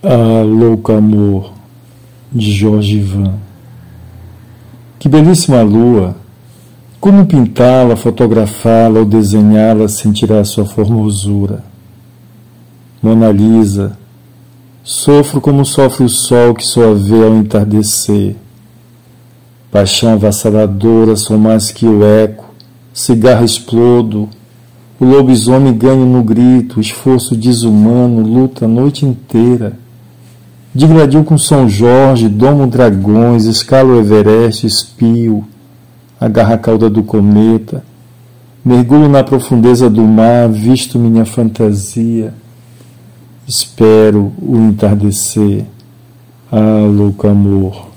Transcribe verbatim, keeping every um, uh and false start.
Ah, louco amor, de Jorge Ivan. Que belíssima lua! Como pintá-la, fotografá-la ou desenhá-la sem tirar sua formosura? Mona Lisa, sofro como sofre o sol que só a vê ao entardecer. Paixão avassaladora, sou mais que o eco, cigarro explodo, o lobisomem ganha no grito, esforço desumano, luta a noite inteira. Digladio com São Jorge, domo dragões, escalo o Everest, espio, agarro a cauda do cometa, mergulho na profundeza do mar, visto minha fantasia, espero o entardecer. Ah, louco amor!